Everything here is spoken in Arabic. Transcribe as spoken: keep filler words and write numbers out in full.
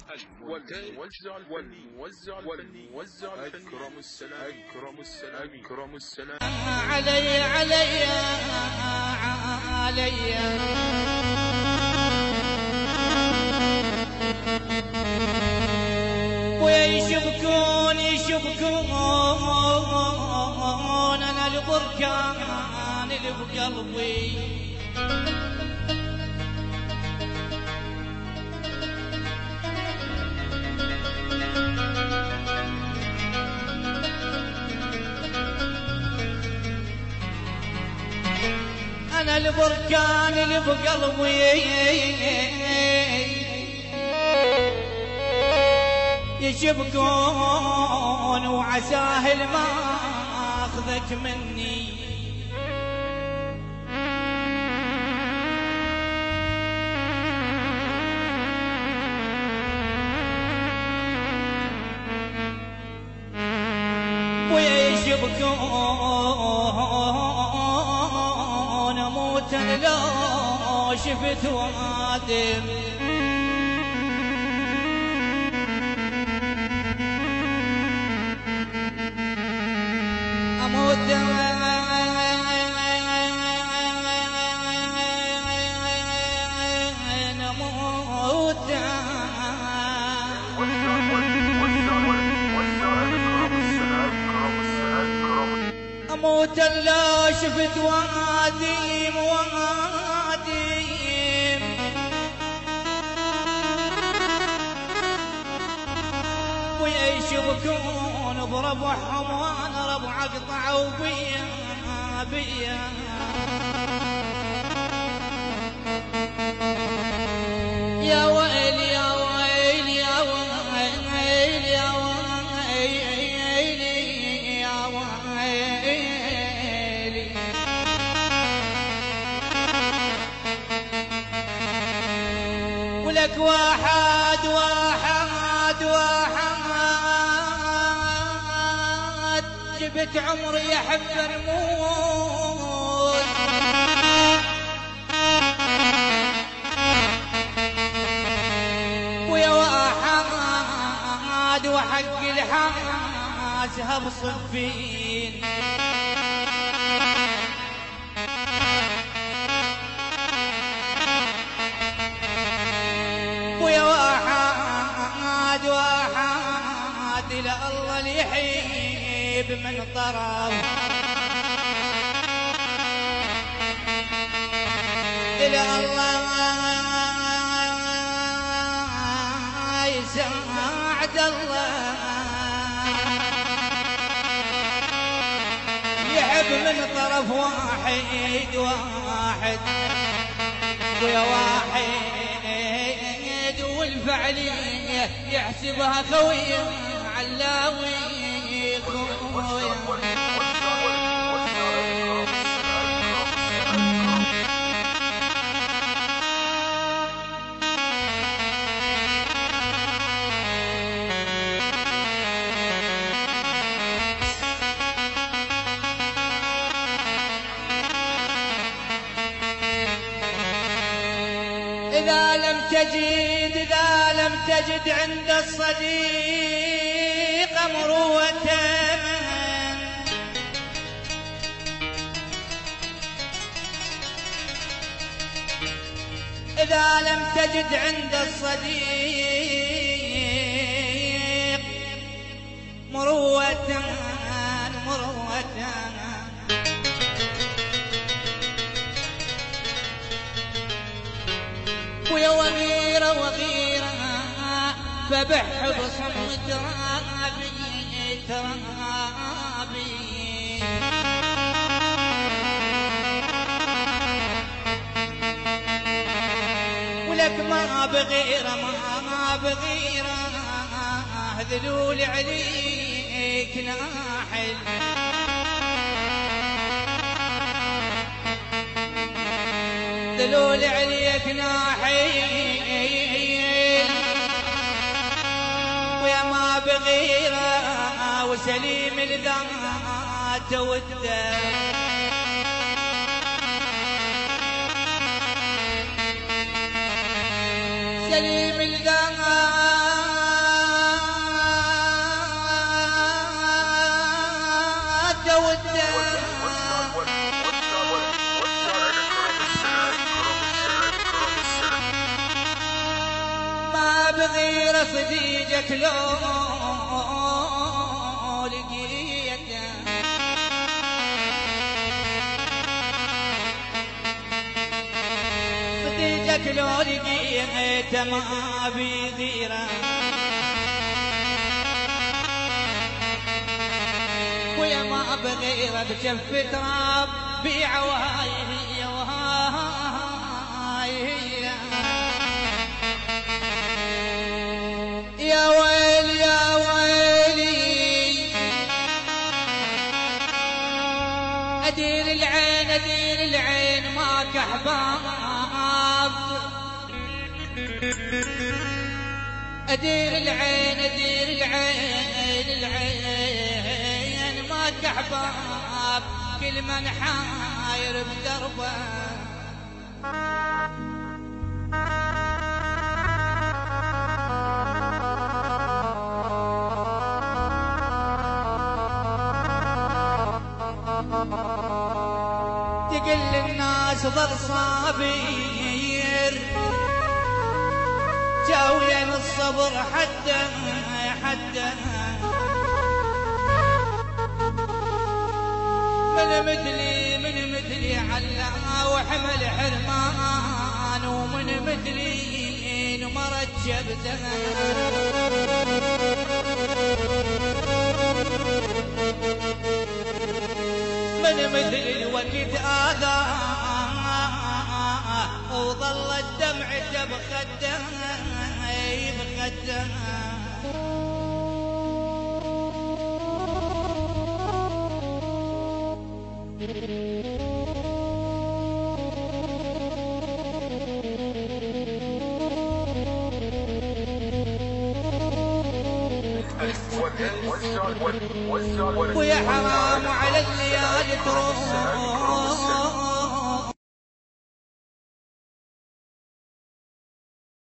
والموزع الفني والموزع الفني أكرم السلام أكرم السلام أكرم السلام علي علي علي ويشبكون يشبكون أنا البركان اللي بقلبي أنا البركان اللي بقلبي يشبكون وعساهل ما أخذك مني ويشبكون أموت لو شفت وادم أموت أموت أموت لا شفت واديم واديم ويشبكون بربعهم وانا ربع اقطعوا بيا بيا يا ويل يا ويل يا ويل يا ويل يا ويل ولك واحد واحد واحد جبت عمري يحب الموت ويا واحد وحق الحاسها بصفين ويا واحد واحد إلى الله اللي يحيب من طرف إلى الله يساعد الله يحب من طرف واحد واحد ويا واحد والفعلية يحسبها خوية علاوي خوية إذا لم تجد إذا لم تجد عند الصديق مروة إذا لم تجد عند الصديق مروة مروة ويا وغيرة وغيرة فبح بصم ترابي ترابي ولك ما بغيرة ما بغيرة ذلول عليك ناحل ذلول عليك ناحل ويا ما بغيره وسليم الذات وده سليم الذات بغير صديقك لو لقيته صديقك لو لقيته ما بيغيره ويا ما بغيره بجف تراب بعوايه وهاي يا ويل يا ويلي أدير العين أدير العين ماك أحباب أدير العين أدير العين العين ماك أحباب كل من حاير بدربه تقل الناس ظل صابير جاويا الصبر حتى حتى من مثلي من مثلي علا وحمل حرمان ومن مثلي مرجب زمان من مثل الوقت آذى وظل الدمع بخده بخده ويا حرام على الليالي تروح